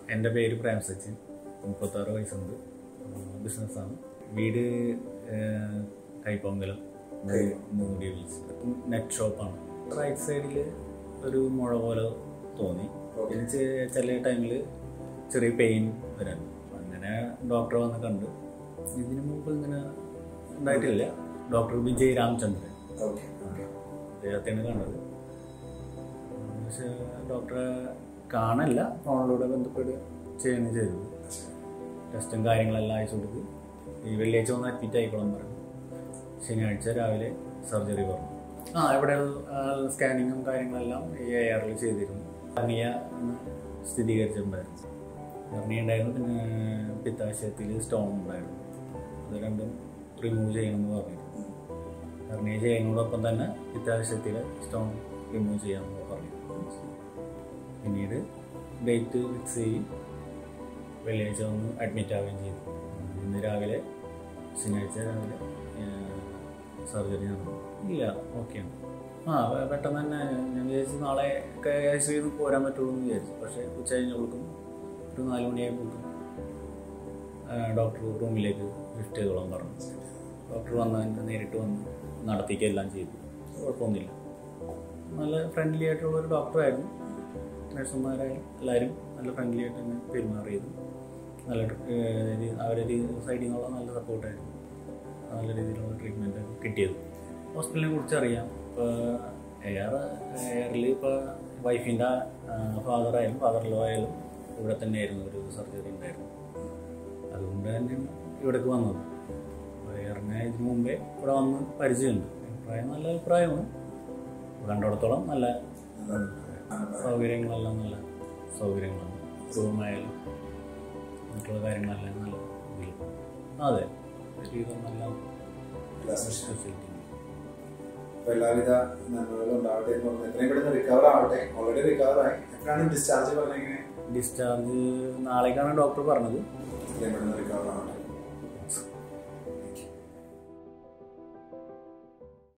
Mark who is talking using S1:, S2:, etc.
S1: എൻ്റെ പേര് പ്രേം സച്ചിൻ, 36 വയസ്സുണ്ട്. ബിസിനസ്സാണ്. വീട് കൈപ്പൊങ്കലം മൂടി നെറ്റ് ഷോപ്പാണ്. റൈറ്റ് സൈഡിൽ ഒരു മുഴ പോലെ തോന്നി. എനിക്ക് ചില ടൈമിൽ ചെറിയ പെയിൻ വരാൻ. അങ്ങനെ ഡോക്ടറെ വന്ന് കണ്ടു. ഇതിനു മുമ്പ് ഇങ്ങനെ ഉണ്ടായിട്ടില്ല. ഡോക്ടർ വിജയ് രാമചന്ദ്രൻ, അദ്ദേഹത്തെയാണ് കണ്ടത്. പക്ഷേ ഡോക്ടറെ കാണല്ല, ഫോണിലൂടെ ബന്ധപ്പെട്ട് ചെയ്യുകയാണ് ചെയ്തത്. ടെസ്റ്റും കാര്യങ്ങളെല്ലാം അയച്ചു കൊടുത്ത് ഈ വെള്ളിയാഴ്ച ഒന്ന് അഡ്മിറ്റ് ആയിക്കോളം പറഞ്ഞു. ശനിയാഴ്ച രാവിലെ സർജറി പറഞ്ഞു. ഇവിടെ സ്കാനിങ്ങും കാര്യങ്ങളെല്ലാം ഈ AR ചെയ്തിരുന്നു. ഹെർണിയ സ്ഥിരീകരിച്ചിട്ടുണ്ടായിരുന്നു. ഹെർണിയ ഉണ്ടായിരുന്നു, പിന്നെ പിത്താശയത്തിൽ സ്റ്റോൺ ഉണ്ടായിരുന്നു. അത് രണ്ടും റിമൂവ് ചെയ്യണമെന്ന് പറഞ്ഞു. ഹെർണിയ ചെയ്യുന്നതോടൊപ്പം തന്നെ പിത്താശയത്തിലെ സ്റ്റോൺ റിമൂവ് ചെയ്യാമെന്ന് പറഞ്ഞു. പിന്നീട് ഡേറ്റ് ഫിക്സ് ചെയ്യും, വെള്ളിയാഴ്ച ഒന്ന് അഡ്മിറ്റ് ആവുകയും ചെയ്തു. ഇന്ന് രാവിലെ ശനിയാഴ്ച രാവിലെ സർജറി നടന്നു. ഇല്ല, ഓക്കെയാണ്. പെട്ടെന്ന് തന്നെ ഞാൻ വിചാരിച്ചു നാളെ ICU പോരാൻ പറ്റുള്ളൂ എന്ന് വിചാരിച്ചു. പക്ഷേ ഉച്ച കഴിഞ്ഞപ്പോഴേക്കും ഒരു 4 മണിയായപ്പോഴേക്കും ഡോക്ടർ റൂമിലേക്ക് ഷിഫ്റ്റ് ചെയ്തോളാൻ പറഞ്ഞു. ഡോക്ടർ വന്ന് നേരിട്ട് വന്ന് നടത്തിക്കുകയെല്ലാം ചെയ്തു. കുഴപ്പമൊന്നുമില്ല. നല്ല ഫ്രണ്ട്ലി ആയിട്ടുള്ളൊരു ഡോക്ടറായിരുന്നു. നഴ്സുമാരായാലും എല്ലാവരും നല്ല ഫ്രണ്ട്ലി ആയിട്ട് തന്നെ പെരുമാറിയത്. നല്ല അവരൊരു സൈഡിൽ നിന്നുള്ള നല്ല സപ്പോർട്ടായിരുന്നു. നല്ല രീതിയിലുള്ള ട്രീറ്റ്മെൻറ്റ് കിട്ടിയത്. ഹോസ്പിറ്റലിനെ കുറിച്ച് അറിയാം. ഇപ്പോൾ ARൽ ഇപ്പോൾ വൈഫിൻ്റെ ഫാദറിലോ ആയാലും ഇവിടെ തന്നെയായിരുന്നു ഒരു സർജറി ഉണ്ടായിരുന്നു. അതുകൊണ്ട് തന്നെയാണ് ഇവിടേക്ക് വന്നത്. ARനെ ഇതിന് മുമ്പേ ഇവിടെ വന്ന് പരിചയമുണ്ട്. നല്ല അഭിപ്രായമാണ്. കണ്ടിടത്തോളം നല്ല സൗകര്യങ്ങളെല്ലാം നല്ല സൗകര്യങ്ങളാണ്. റൂമായാലും മറ്റുള്ള കാര്യങ്ങളെല്ലാം നല്ല ഇതിൽ. അതെ, നല്ല ഫെസിലിറ്റി.
S2: എല്ലാവിധ നന്മകളും ഉണ്ടാവട്ടെ എന്ന് പറഞ്ഞു. എത്രയും പെട്ടെന്ന് റിക്കവർ ആവട്ടെ. ഓൾറെഡി റിക്കവറായി. എത്രയാണ് ഡിസ്ചാർജ് പറഞ്ഞത്?
S1: ഡിസ്ചാർജ് നാളേക്കാണ് ഡോക്ടർ പറഞ്ഞത്.
S2: എത്രയും പെട്ടെന്ന് റിക്കവർ ആവട്ടെ.